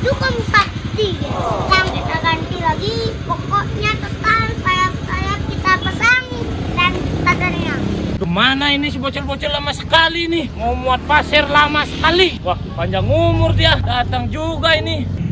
dukung sakti, yang kita ganti lagi. Pokoknya total sayap-sayap kita pasang dan sadarnya. Kemana ini si bocil-bocil lama sekali nih? Mau muat pasir lama sekali. Wah, panjang umur dia. Datang juga ini.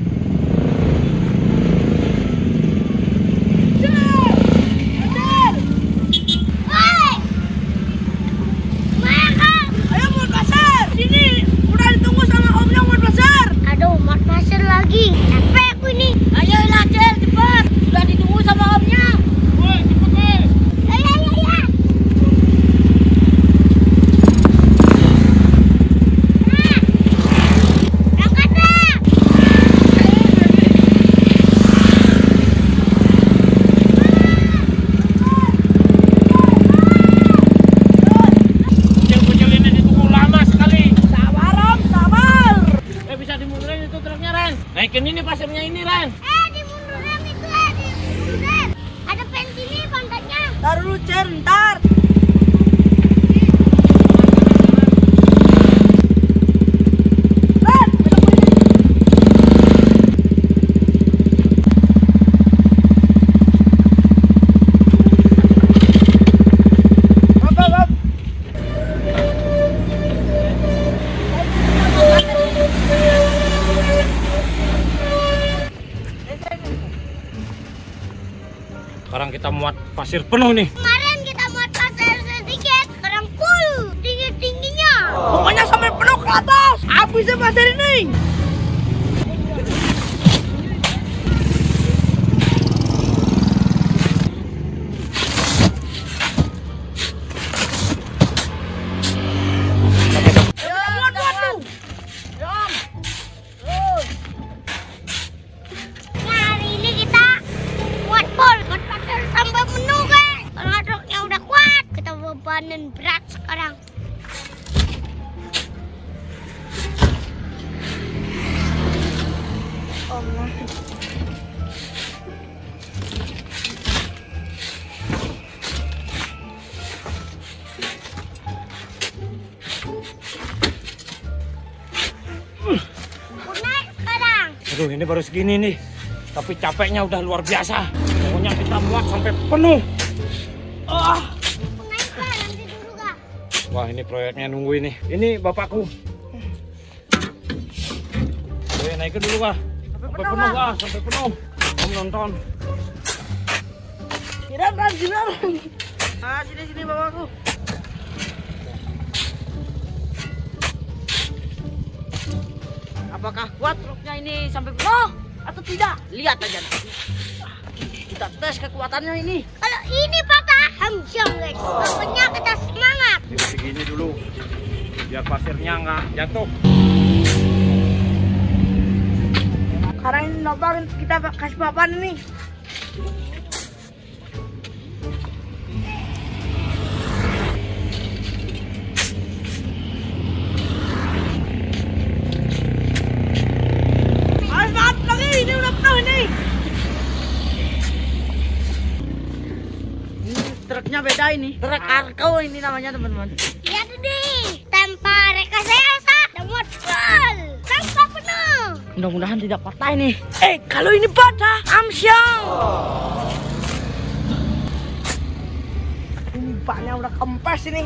Naikin ini pasirnya ini, Ren. Dimundurin itu dimundurin. Ada pensi nih pantatnya. Ntar dulu, Cer, ntar. Sekarang kita muat pasir penuh nih. Kemarin kita muat pasir sedikit, sekarang full tinggi-tingginya. Pokoknya sampai penuh ke atas. Habisnya pasir ini. Beban berat sekarang. Allah. Naik sekarang. Aduh, ini baru segini nih. Tapi capeknya udah luar biasa. Pokoknya kita muat sampai penuh. Wah, ini proyeknya nunggu ini. Ini bapakku. Oke, naikin dulu, Kak. Sampai penuh, Kak. Sampai penuh. Om nonton. Jiran. Ah, sini bapakku. Apakah kuat truknya ini sampai penuh atau tidak? Lihat aja nanti. Kita tes kekuatannya ini. Kalau ini patah, hamsyong guys. Pokoknya kita semangat. Segini dulu, biar pasirnya nggak jatuh. Sekarang ini nobar kita kasih papan ini. Ayo banget lagi, ini udah penuh ini. Truknya beda ini, truk Argo ini namanya teman-teman. Lihat nih, tanpa rekayasa dan muat full, tanpa penuh. Mudah-mudahan tidak patah ini. Kalau ini patah, amsyong. Ini baknya udah kempes ini.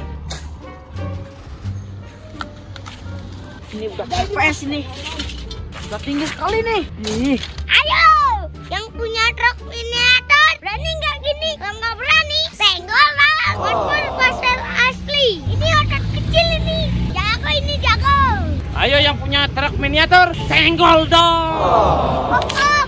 Ini udah kempes ini. Udah tinggi sekali nih. Ayo, yang punya truk miniatur, berani nggak gini? Kalau nggak berani, senggol lah. Buat pasir asli. Ini otot kecil ini. Jago ini jago. Ayo yang punya truk miniatur, senggol dong. Pokok.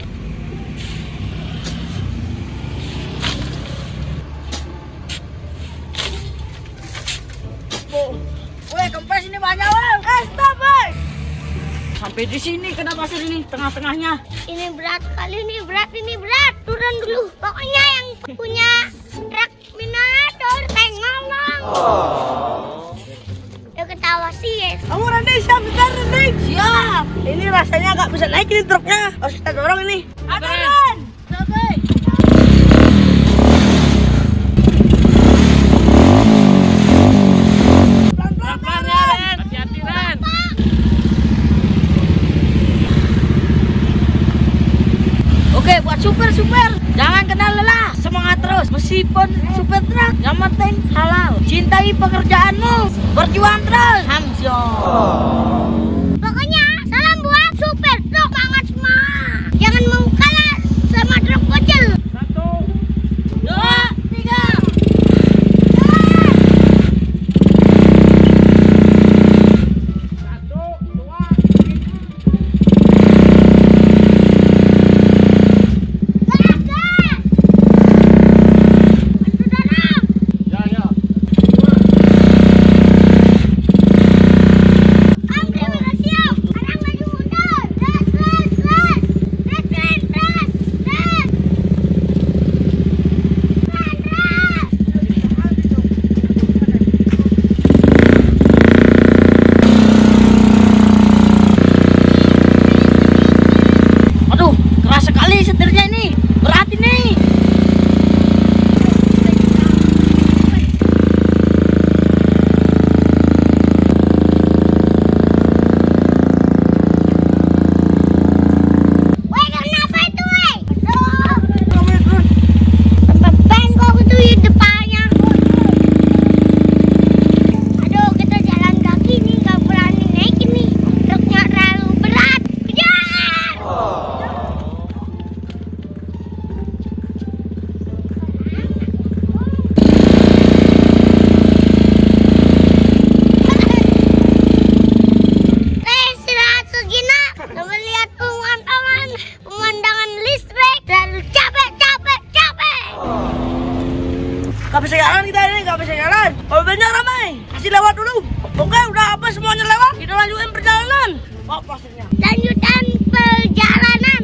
Woi, kempes ini banyak, woi. Stop, woi. Sampai di sini kena pasir ini, tengah-tengahnya. Ini berat kali, ini berat. Turun dulu. Pokoknya yang punya truk miniatur, senggol dong. Yuk kita awasi ya. Kamu Randy, siap, bentar Randy. Siap. Ini rasanya nggak bisa naik ini truknya. Harus kita dorong ini. Aturan. Sampai. Pelan-pelan, Ren. Hati-hati, Ren. Buat super. Jangan kenal lelah. Semangat terus. Meskipun super truk, yang penting halal. Cintai pekerjaanmu. Berjuang terus. Hamzyo. Pokoknya salam buat super truk banget semua. Jangan mau kalah sama truk kecil. 1, 2, 3. Setirnya ini berat ini. Woi, kenapa itu, woi? Sampai bengkok itu di depannya. Aduh, kita jalan kaki nih, nggak berani naik ini. Truknya terlalu berat. Kejar! Gak bisa jalan kita ini, gak bisa jalan. Mobilnya ramai, kasih lewat dulu. Oke, udah apa semuanya lewat? Kita lanjutin perjalanan. Bawa pasirnya. Lanjutan perjalanan.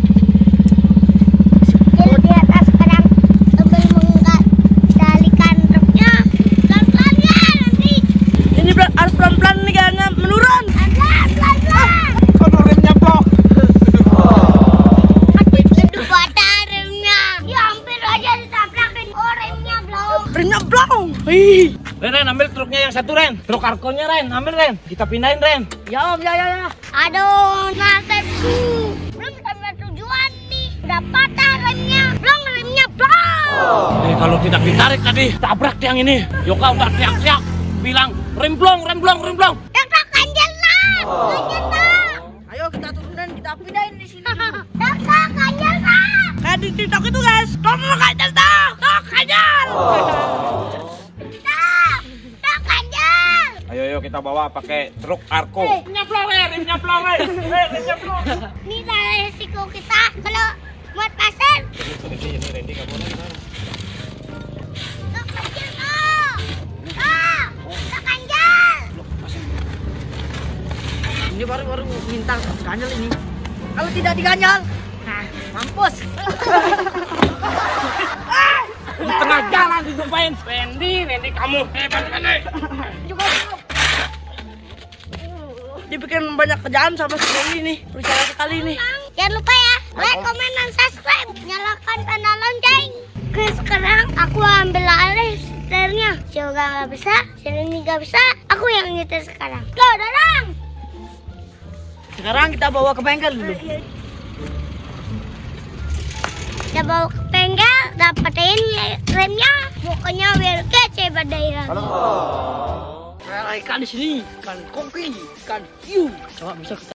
Skill di atas sekarang sambil mengendalikan truknya. Pelan-pelan ya nanti. Ini harus pelan-pelan nih kayaknya menurun. Pelan-pelan. Kalau remnya blok. Aduh, patah remnya. Ya hampir aja ditabrakin. Oh, remnya belum. Remnya blong. Wih. Ren, ambil truknya yang satu, Ren. Truk Arkonya, Ren. Ambil, Ren. Kita pindahin, Ren. Ya. Aduh, nasibku. Belum sampai tujuan nih. Udah patah remnya. Remnya belum. Kalau tidak ditarik tadi, tabrak tiang ini. Yoka udah teriak-teriak. Bilang, rem blong. Dak, ganjel dak. Ayo kita turunin, kita pindahin di sini. Dak, ganjel dak. Kayak di TikTok itu guys. Kamu ganjel tak? Tak ganjel. Dak, ganjel. Ayo kita bawa pakai truk Arko. Remnya blong. Ini resiko kita kalau buat pasir. Dak, ganjel dak. Dak, ganjel. Ini baru minta ganjel ini. Kalau tidak diganjel, nah mampus. Di tengah jalan ditumpahin. Wendy kamu hebat, Wendy. Dibikin banyak kerjaan sama sekali nih. Perjalanan sekali nih. Jangan lupa ya, like, comment, dan subscribe. Nyalakan tanda lonceng. Oke, sekarang aku ambil alih setirnya. Yoga nggak bisa, Shelini nggak bisa. Aku yang nyetir sekarang. Go, dorong. Sekarang kita bawa ke bengkel dulu. Kita bawa ke bengkel, dapetin remnya. Pokoknya biar kece badairan. Ikan di sini, ikan koki, ikan hiu. Coba bisa kita